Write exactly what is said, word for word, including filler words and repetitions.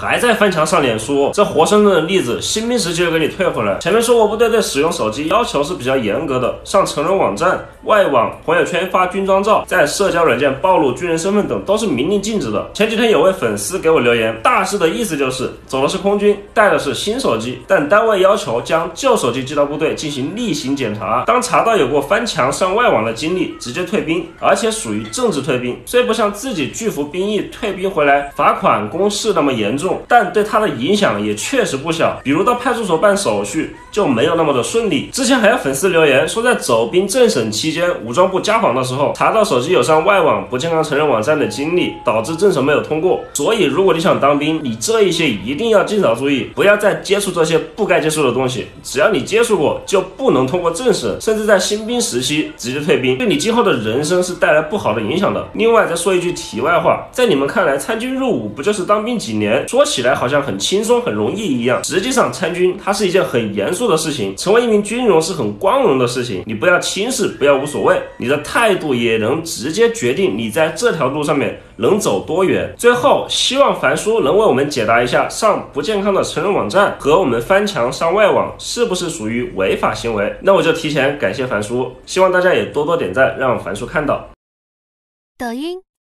还在翻墙上脸书，这活生生的例子，新兵时期就给你退回来。前面说过，部队对使用手机要求是比较严格的，上成人网站、外网、朋友圈发军装照，在社交软件暴露军人身份等都是明令禁止的。前几天有位粉丝给我留言，大致的意思就是走的是空军，带的是新手机，但单位要求将旧手机寄到部队进行例行检查，当查到有过翻墙上外网的经历，直接退兵，而且属于政治退兵。虽不像自己拒服兵役退兵回来罚款公示那么严重，但对他的影响也确实不小，比如到派出所办手续就没有那么的顺利。之前还有粉丝留言说，在走兵政审期间，武装部家访的时候查到手机有上外网不健康成人网站的经历，导致政审没有通过。所以如果你想当兵，你这一些一定要尽早注意，不要再接触这些不该接触的东西。只要你接触过，就不能通过政审，甚至在新兵时期直接退兵，对你今后的人生是带来不好的影响的。另外再说一句题外话，在你们看来参军入伍不就是当兵几年，说起来好像很轻松很容易一样，实际上参军它是一件很严肃的事情，成为一名军人是很光荣的事情，你不要轻视，不要无所谓，你的态度也能直接决定你在这条路上面能走多远。最后希望樊叔能为我们解答一下，上不健康的成人网站和我们翻墙上外网是不是属于违法行为。那我就提前感谢樊叔，希望大家也多多点赞，让樊叔看到。 抖音、